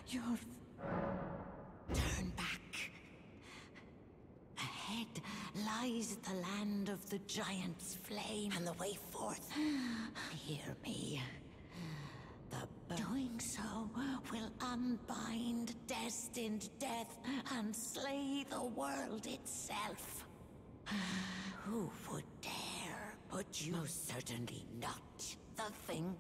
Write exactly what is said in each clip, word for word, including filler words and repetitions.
You're... Turn back. Ahead lies the land of the Giant's flame and the way forth. Hear me. The doing so will unbind destined death and slay the world itself. Who would dare? But you most certainly not the thing.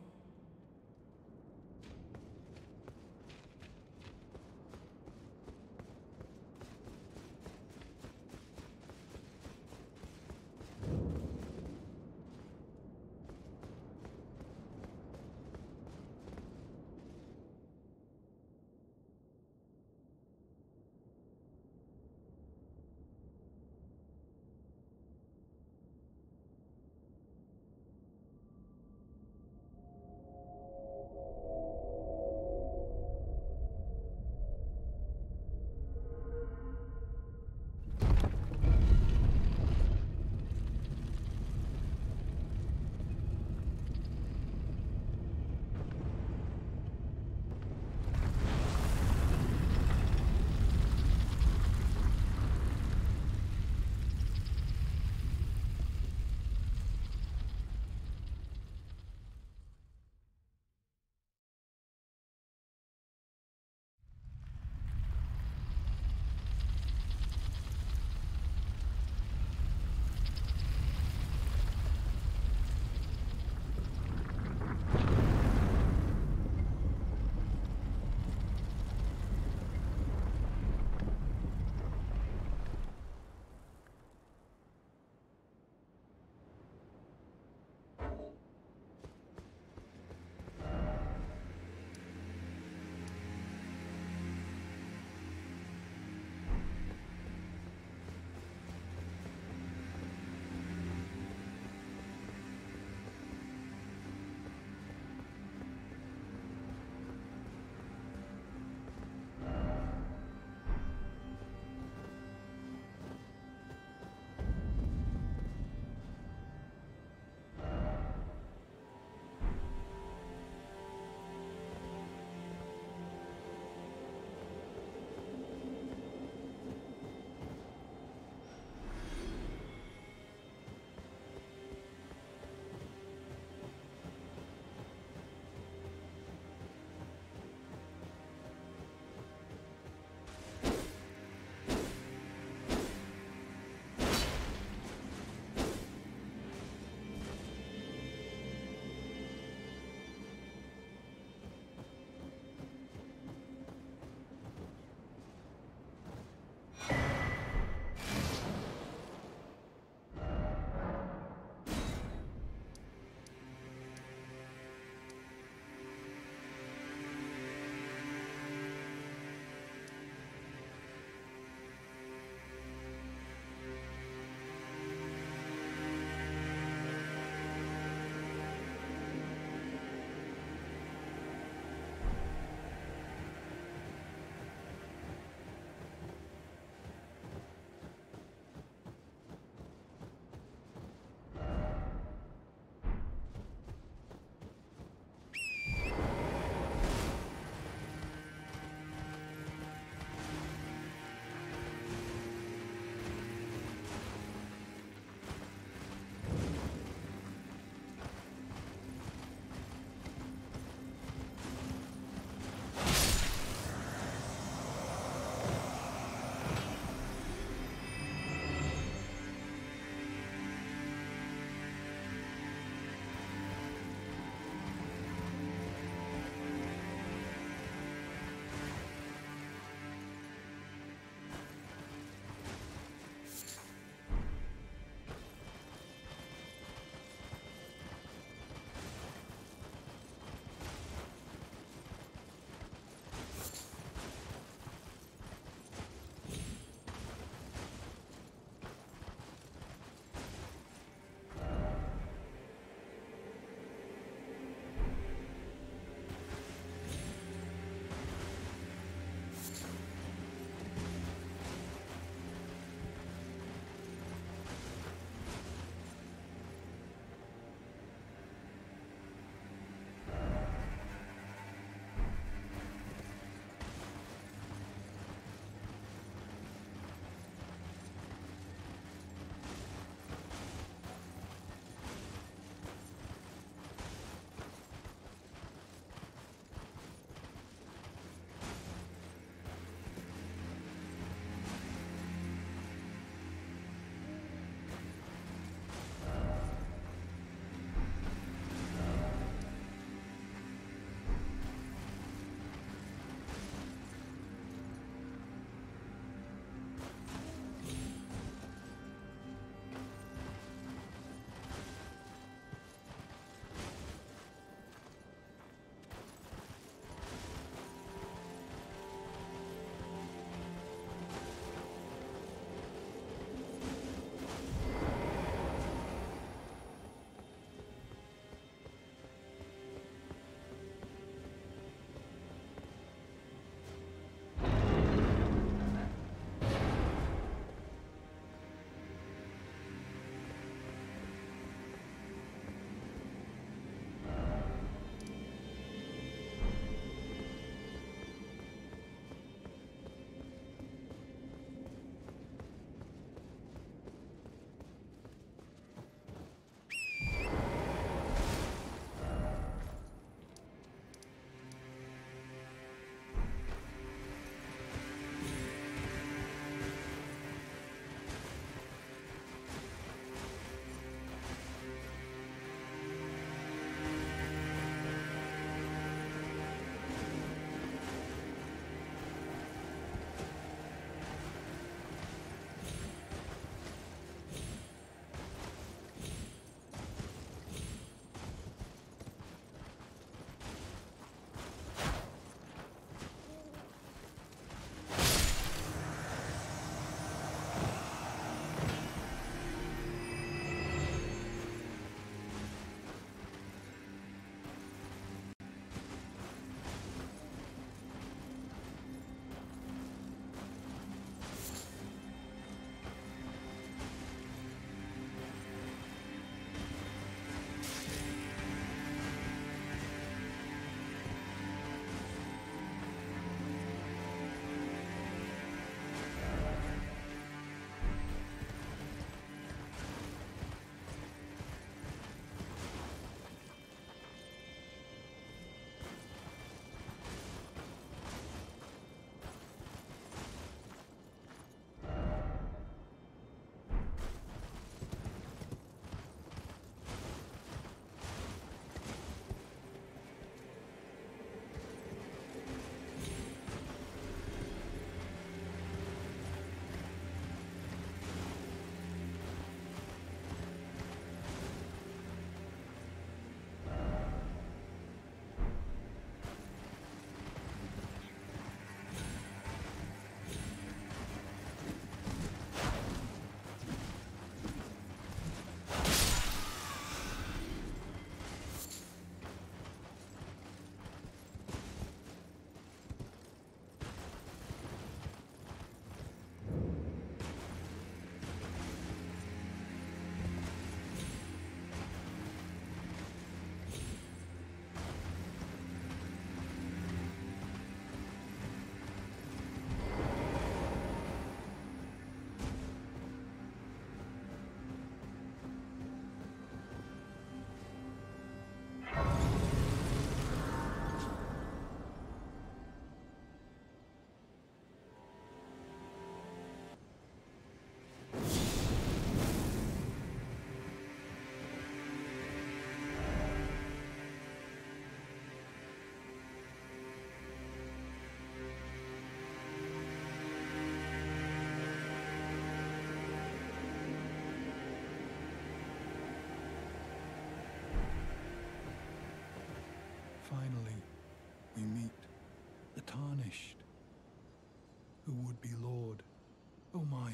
finally, we meet the Tarnished, who would be Lord. Oh my.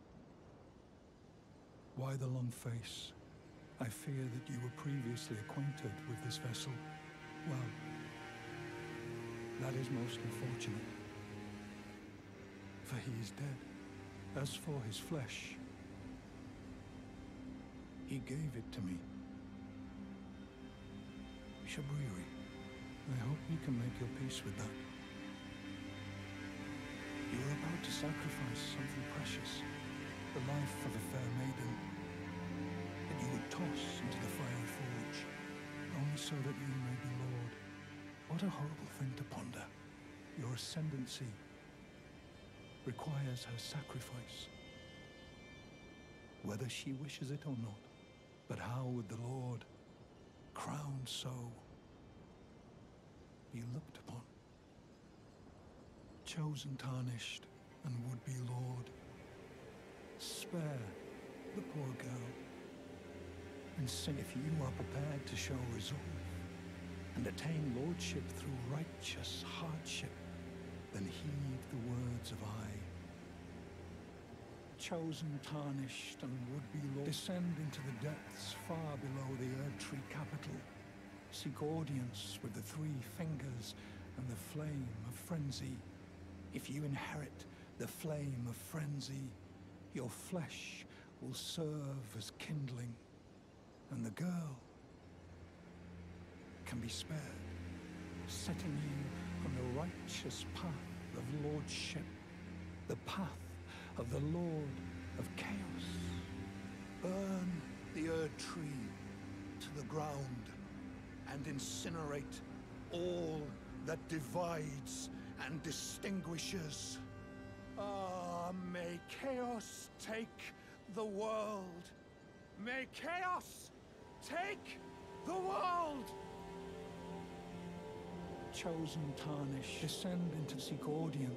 Why the long face? I fear that you were previously acquainted with this vessel. Well, that is most unfortunate, for he is dead. As for his flesh, he gave it to me. Shabriri, I hope you can make your peace with that. You are about to sacrifice something precious, the life of a fair maiden, that you would toss into the fiery forge, only so that you may be Lord. What a horrible thing to ponder. Your ascendancy requires her sacrifice, whether she wishes it or not. But how would the Lord, crowned so, be looked upon? Chosen, tarnished, and would-be Lord, spare the poor girl, and say if you are prepared to show resolve and attain lordship through righteous hardship, then heed the words of I. Chosen, tarnished, and would-be Lord, descend into the depths far below the Erdtree capital. Seek audience with the three fingers and the flame of frenzy. If you inherit the flame of frenzy, your flesh will serve as kindling, and the girl can be spared, setting you on the righteous path of lordship, the path of the Lord of Chaos. Burn the Erdtree to the ground and incinerate all that divides and distinguishes. Ah, may chaos take the world. May chaos take the world! Chosen, tarnished, descend into seek audience.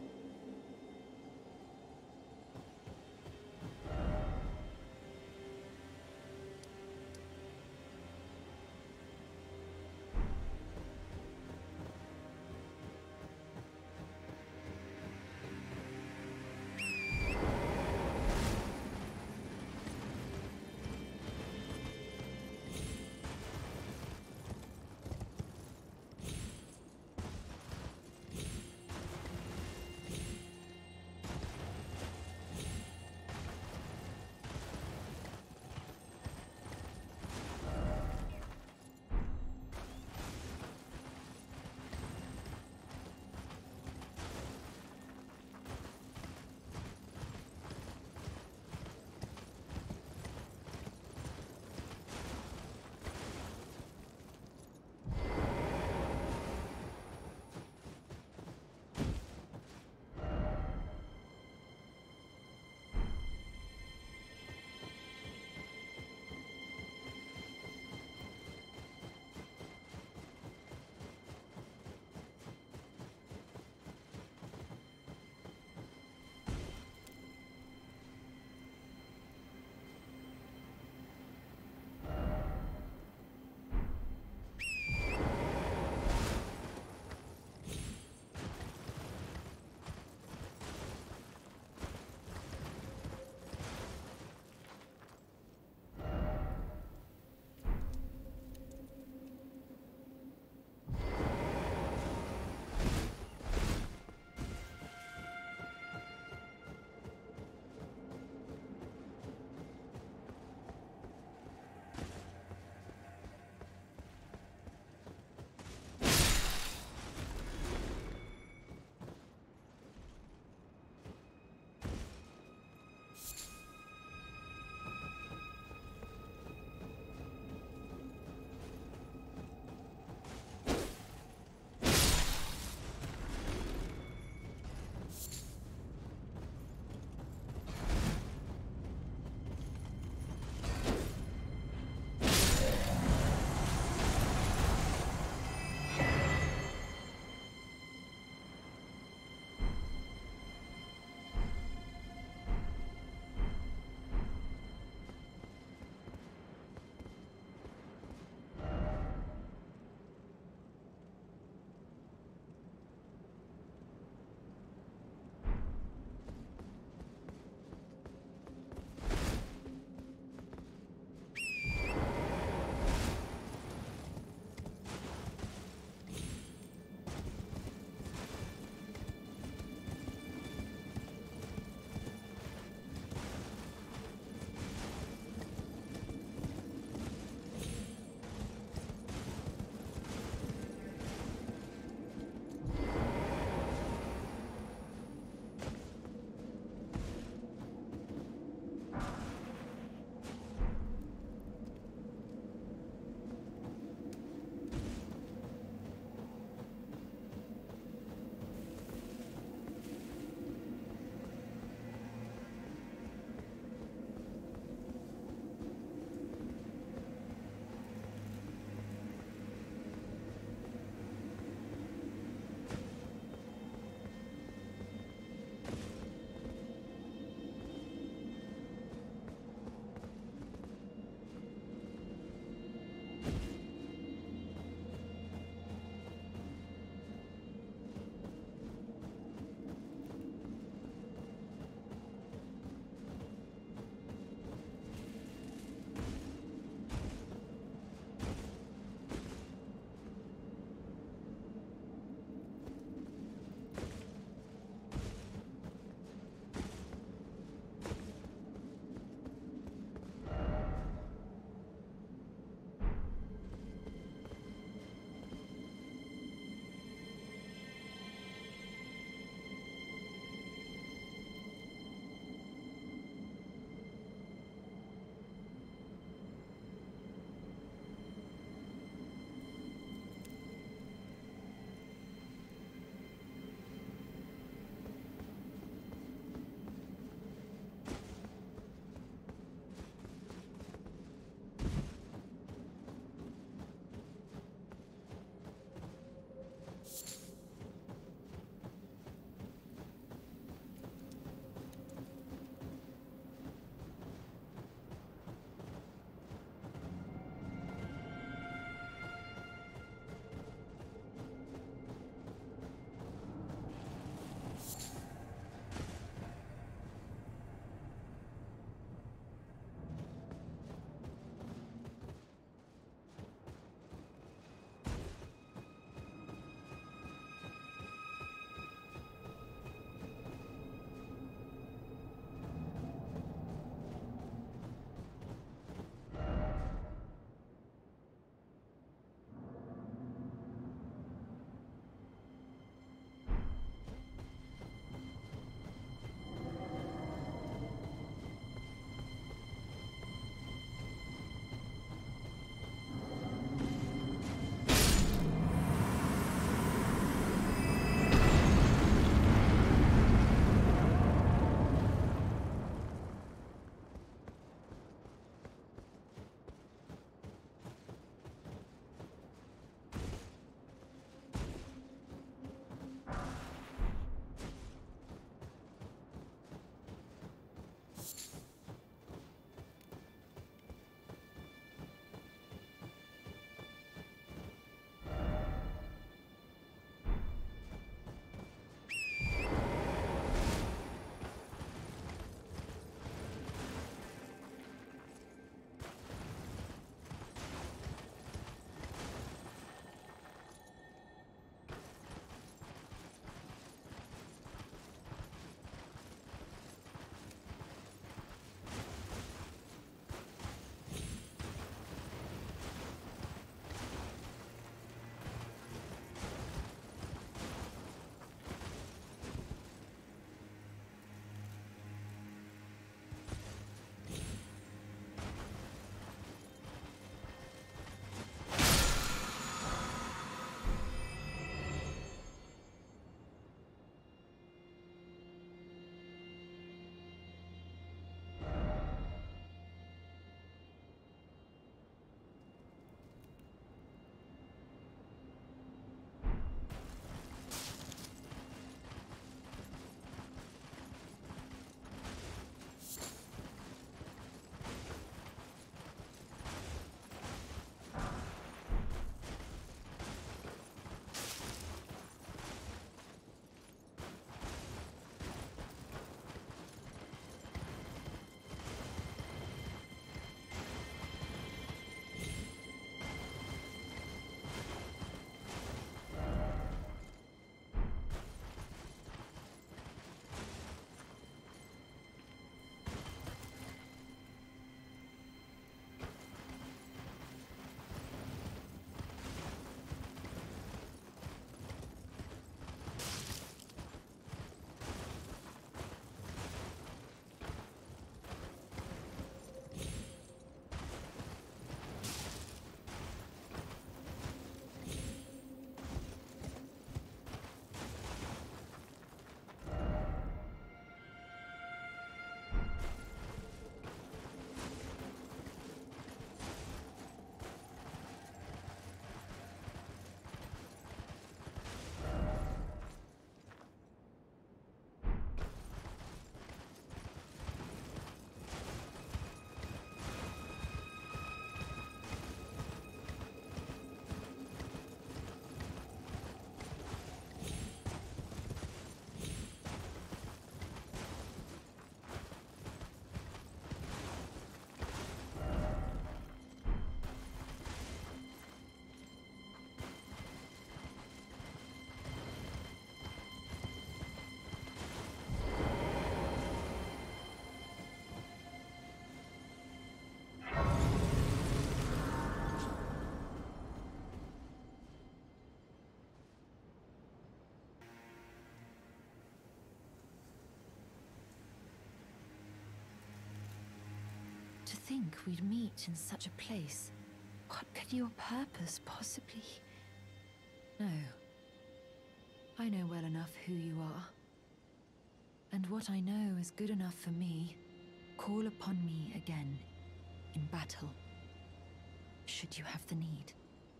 To think we'd meet in such a place. What could your purpose possibly... No. I know well enough who you are. And what I know is good enough for me. Call upon me again, in battle, should you have the need.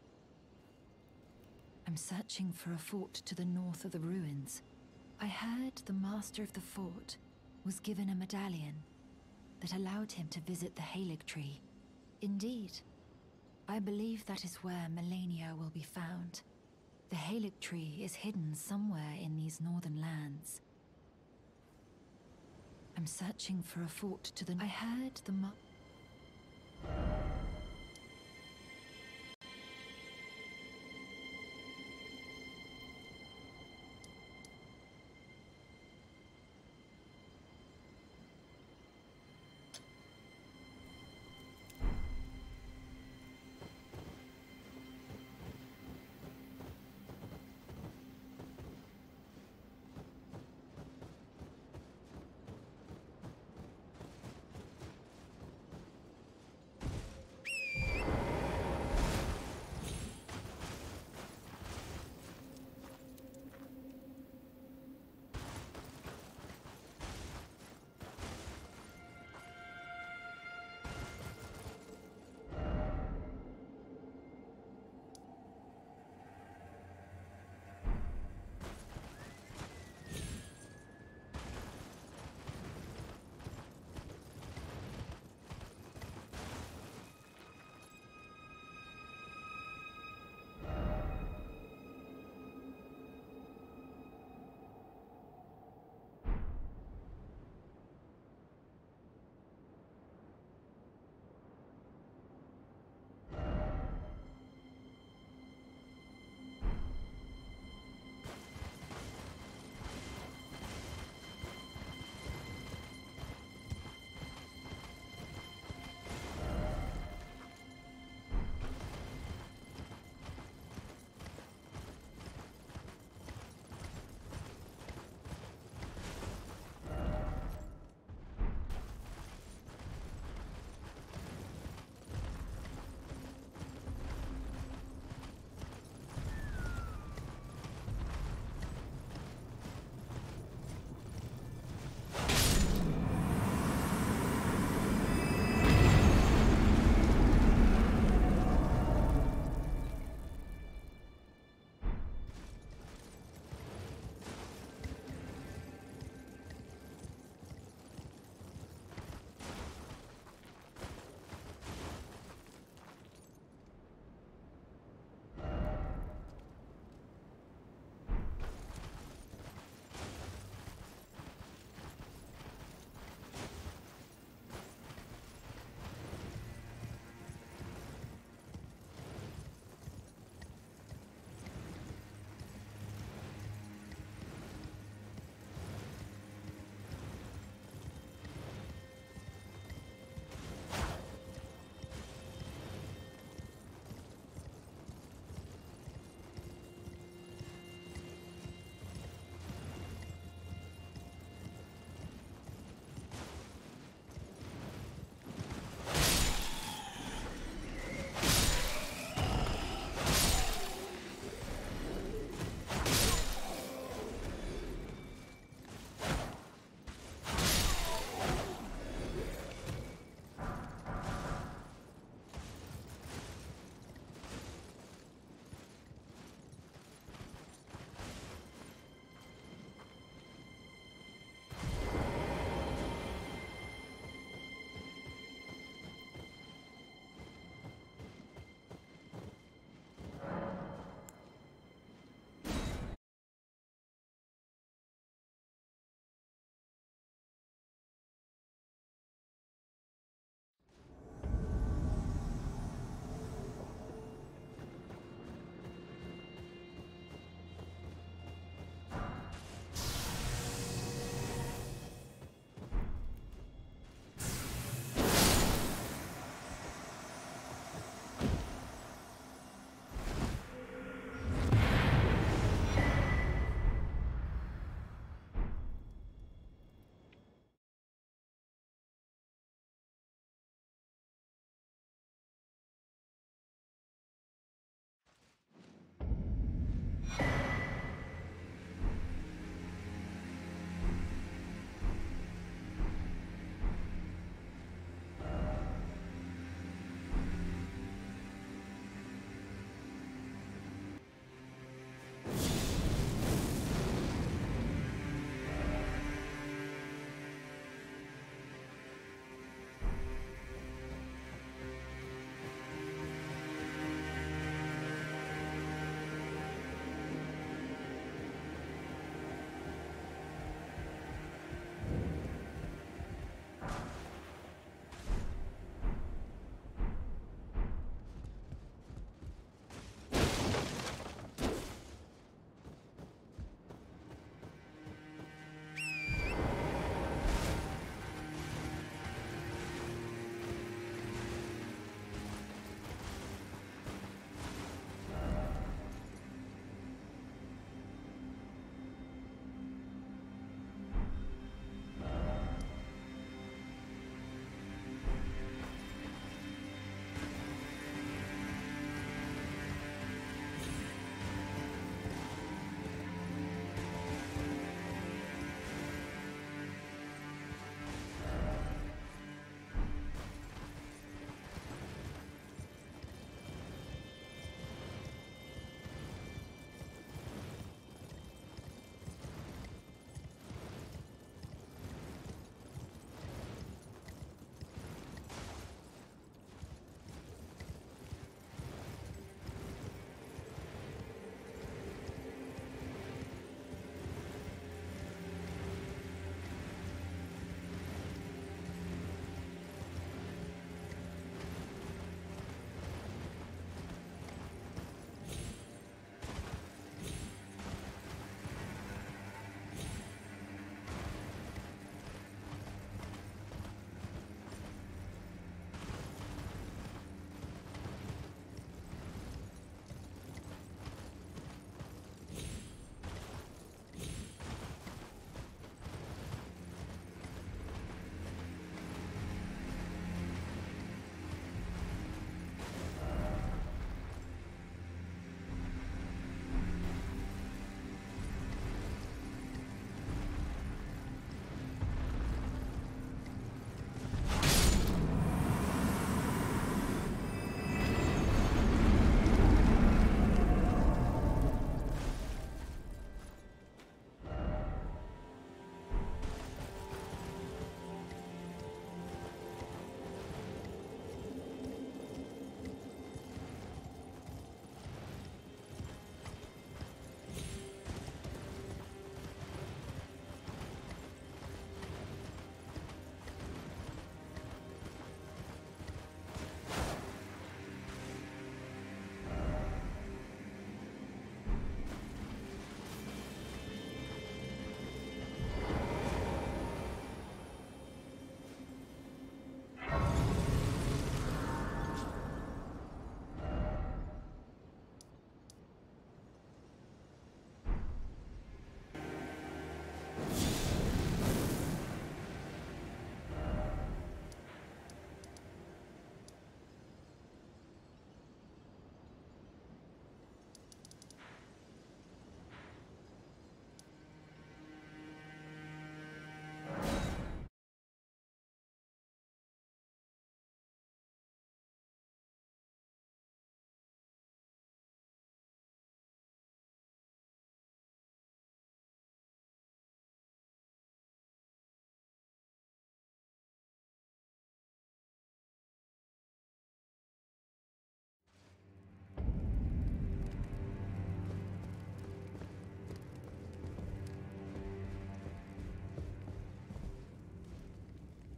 I'm searching for a fort to the north of the ruins. I heard the master of the fort was given a medallion that allowed him to visit the Haligtree. Indeed, I believe that is where Melania will be found. The Haligtree is hidden somewhere in these northern lands. I'm searching for a fort to the... I heard the ma...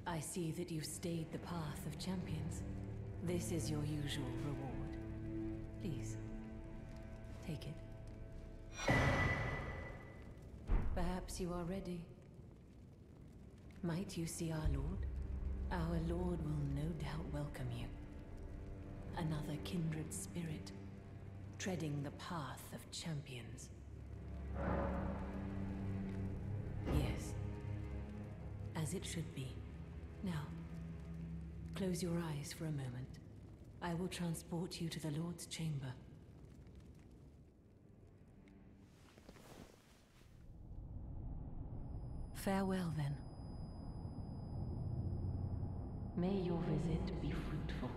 I see that you've stayed the path of champions. This is your usual reward. Please, take it. Perhaps you are ready. Might you see our Lord? Our Lord will no doubt welcome you. Another kindred spirit, treading the path of champions. Yes, as it should be. Now, close your eyes for a moment. I will transport you to the Lord's chamber. Farewell, then. May your visit be fruitful.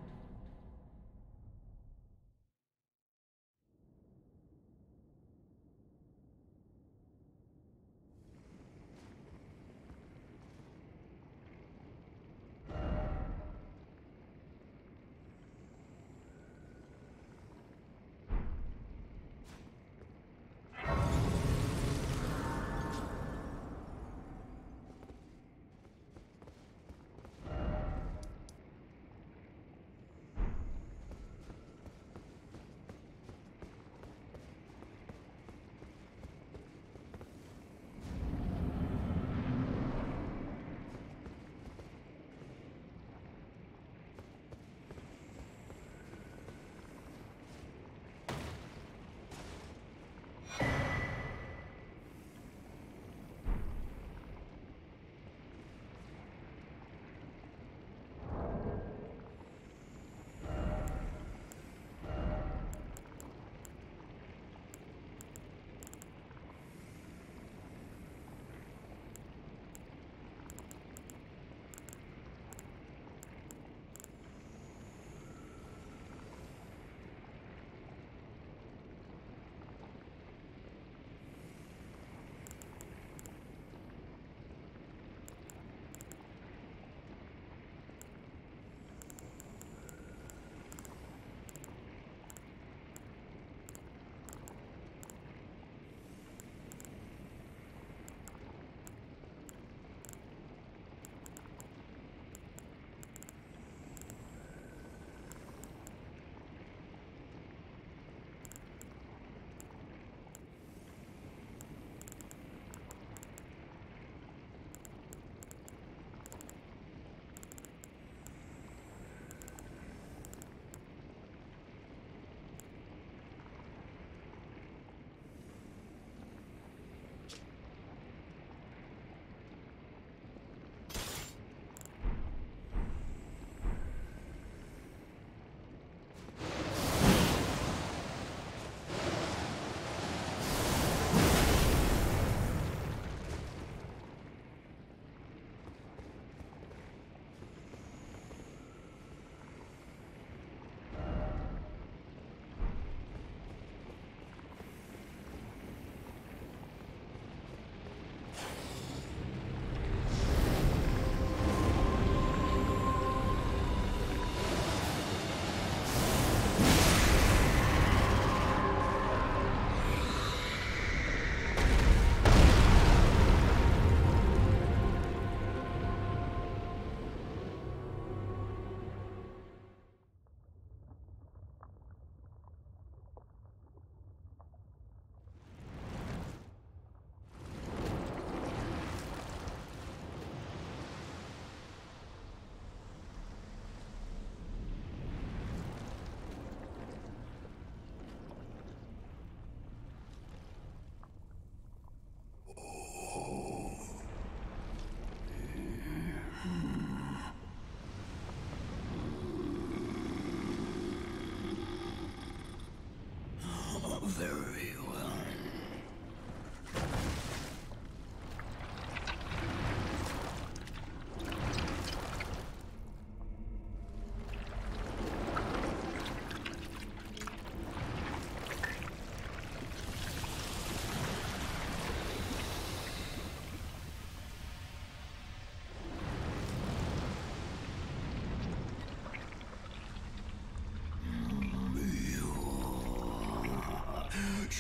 Very well.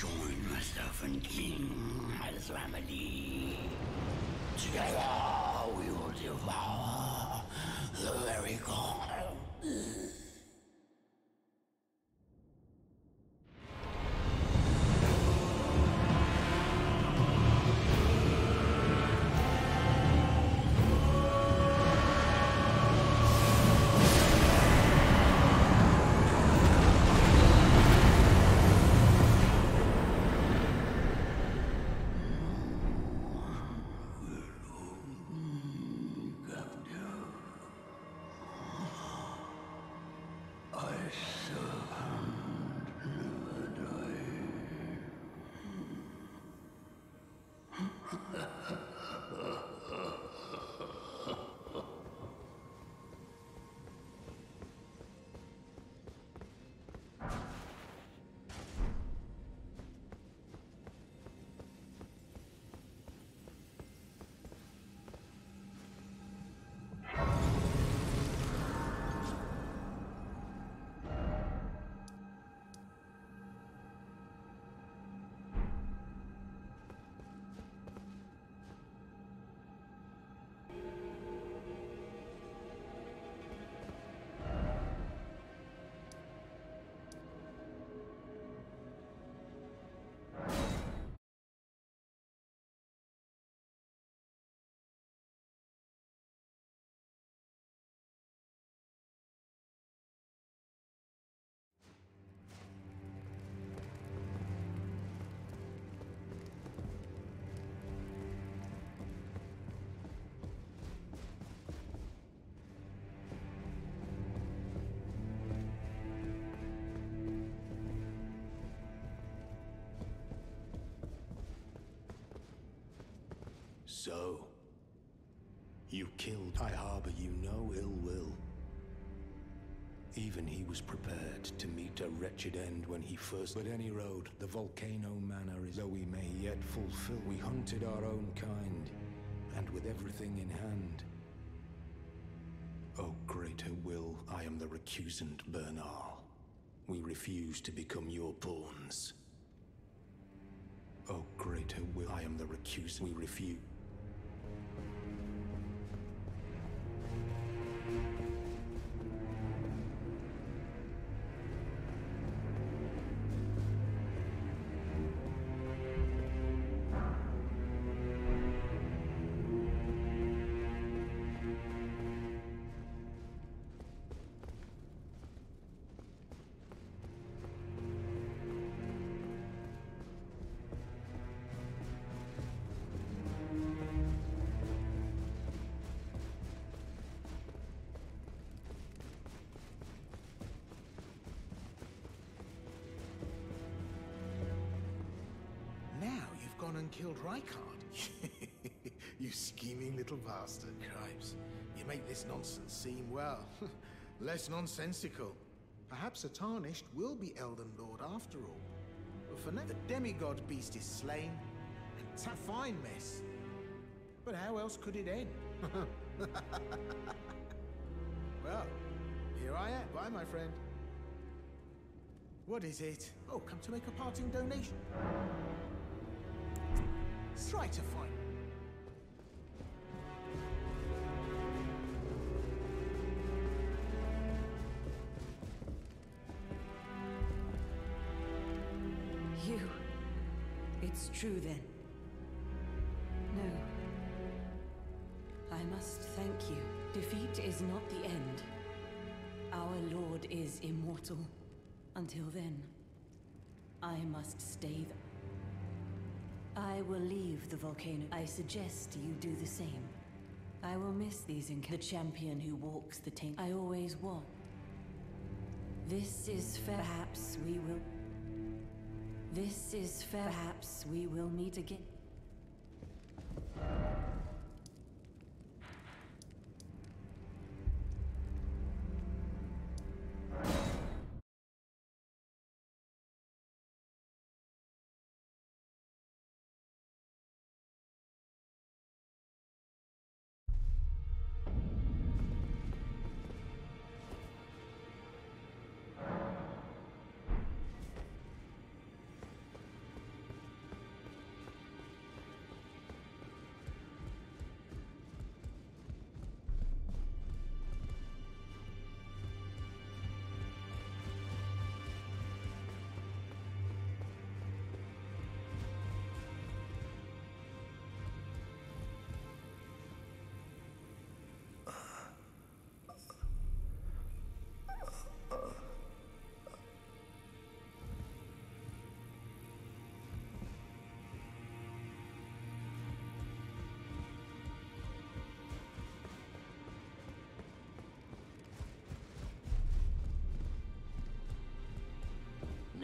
Join myself and King Azramadi. Together Now we will devour the very god. So, you killed. I harbor you no ill will. Even he was prepared to meet a wretched end when he first... But any road, the Volcano Manor is... Though we may yet fulfill... We hunted our own kind, and with everything in hand. O greater will, I am the recusant Bernal. We refuse to become your pawns. O greater will, I am the recusant. We refuse... And killed Rykard. You scheming little bastard. Cripes, you make this nonsense seem, well, less nonsensical. Perhaps a Tarnished will be Elden Lord after all. But for now, the demigod beast is slain, and it's a fine mess. But how else could it end? Well, here I am. Bye, my friend. What is it? Oh, come to make a parting donation. Try to find. You. It's true then. No. I must thank you. Defeat is not the end. Our Lord is immortal. Until then, I must stay there. I will leave the volcano. I suggest you do the same. I will miss these encounters. The champion who walks the taint. I always was. This is fair. Perhaps we will... This is fair. Perhaps we will meet again.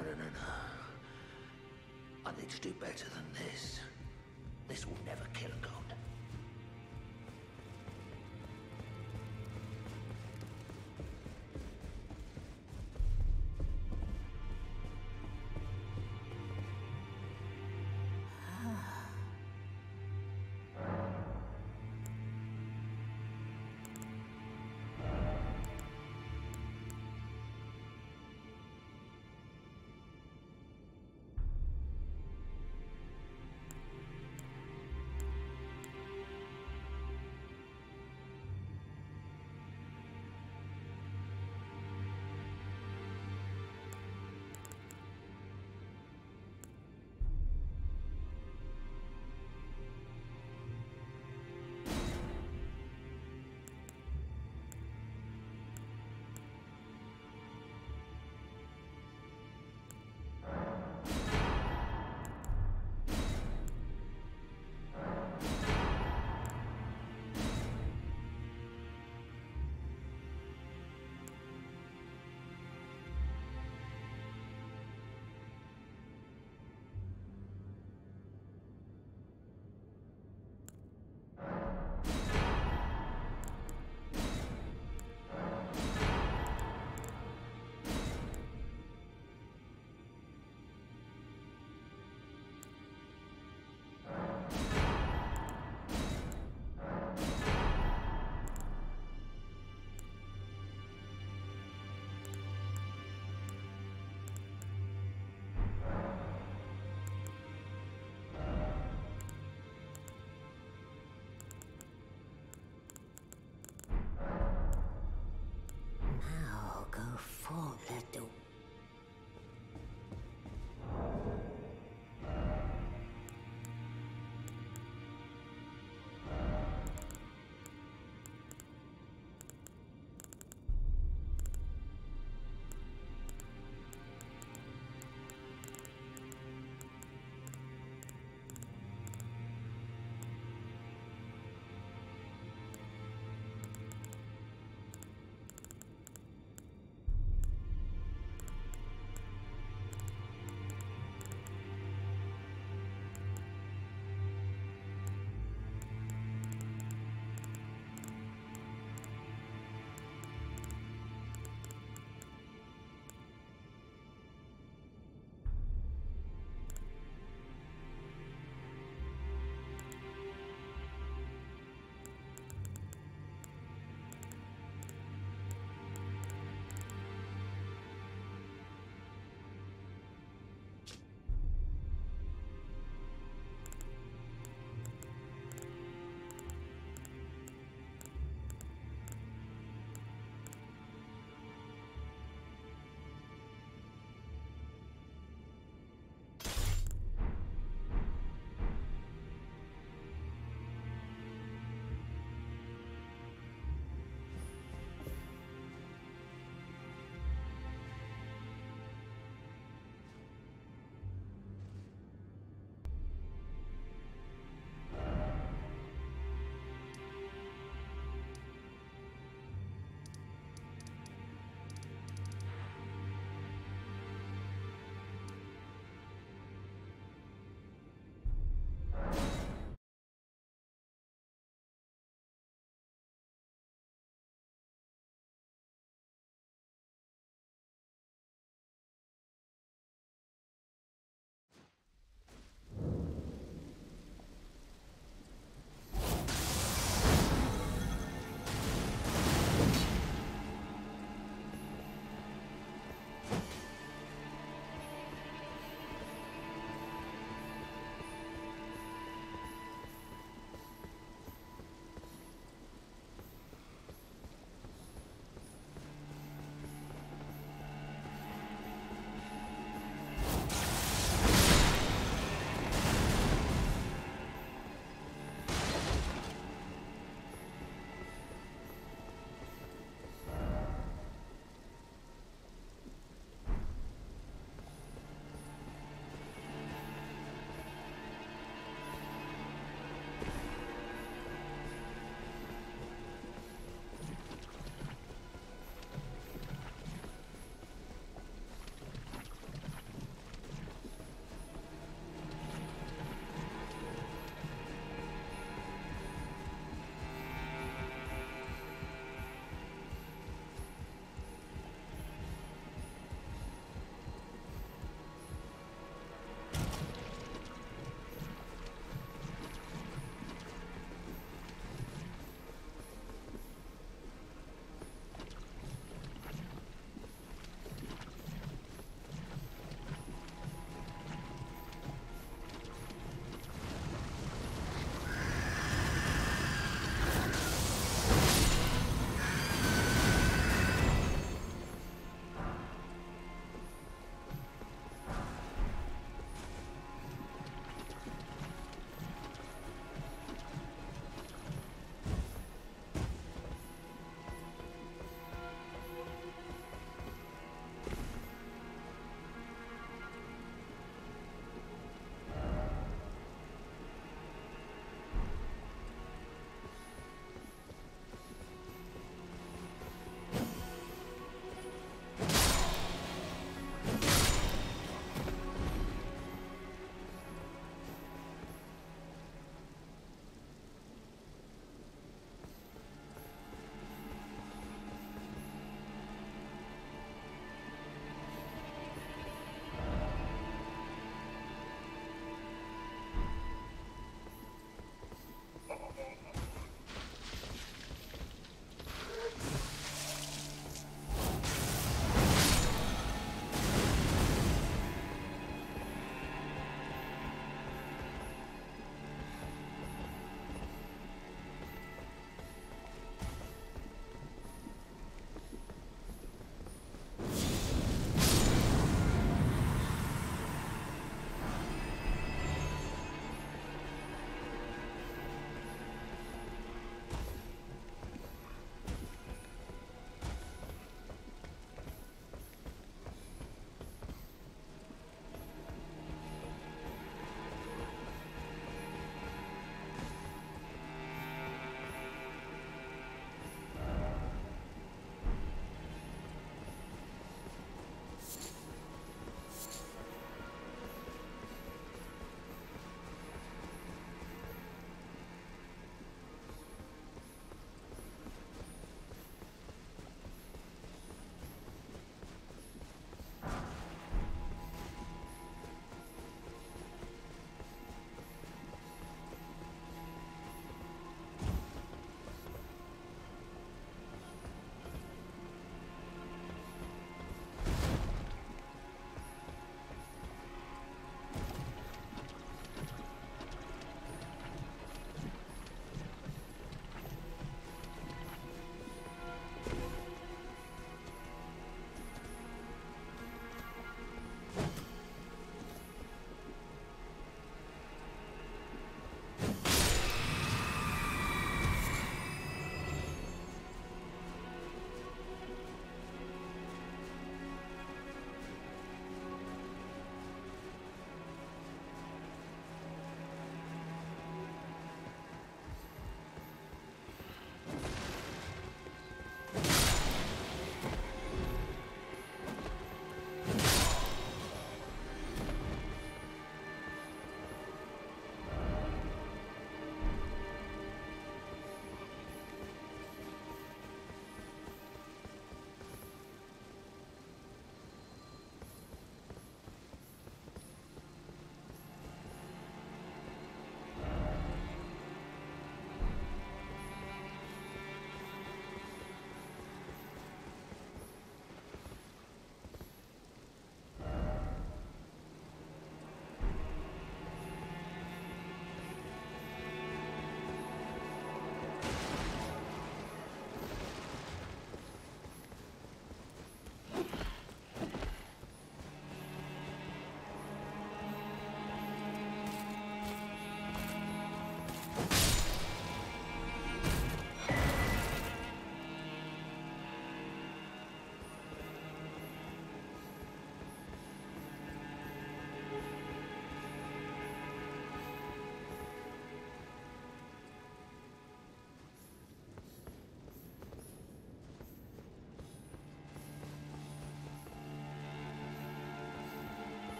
no, no, no. I need to do better than this. This will never kill a god.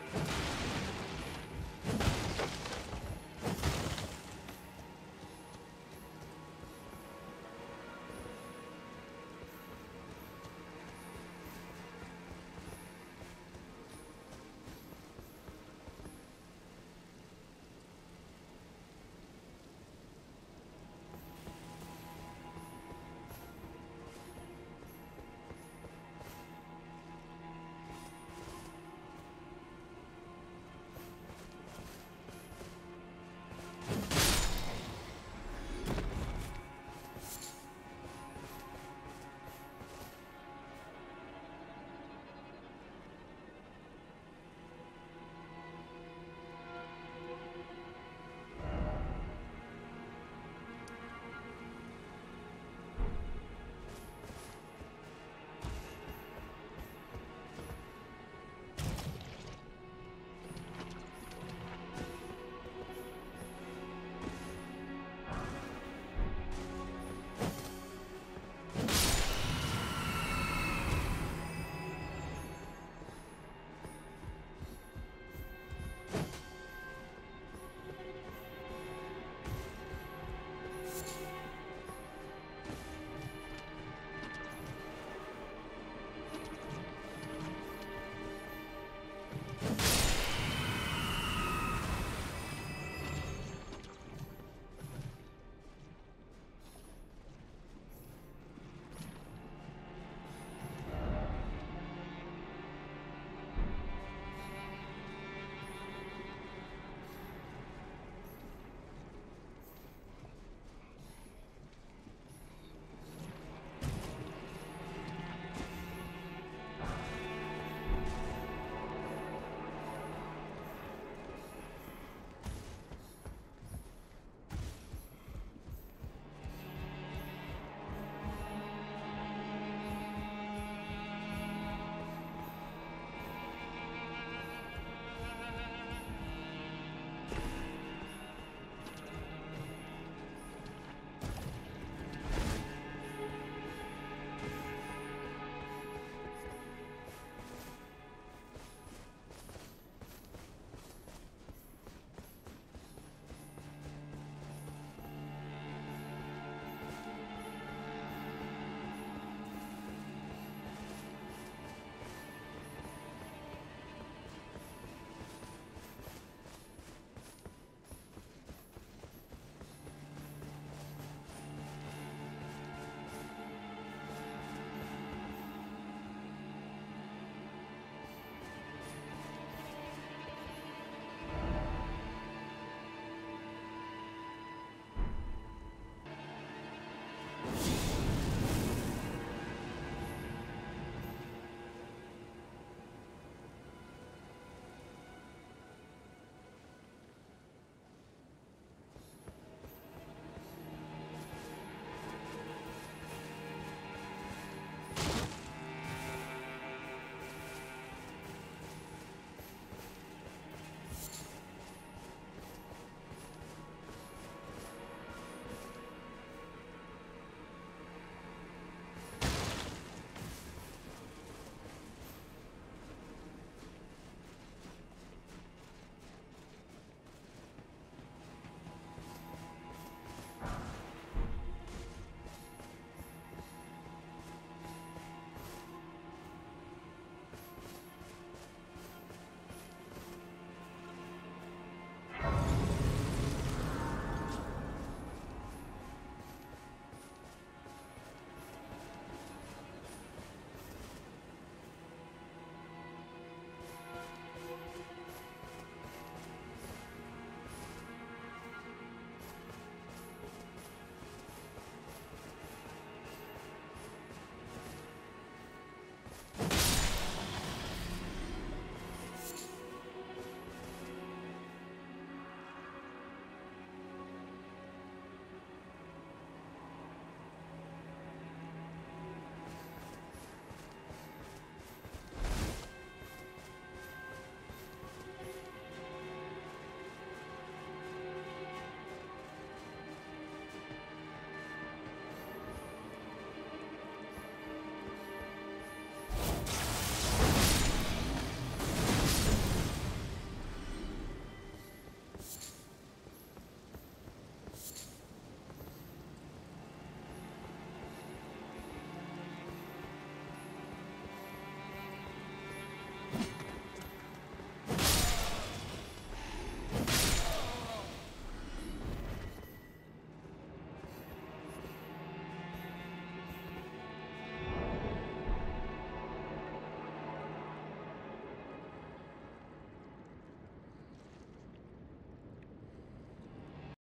You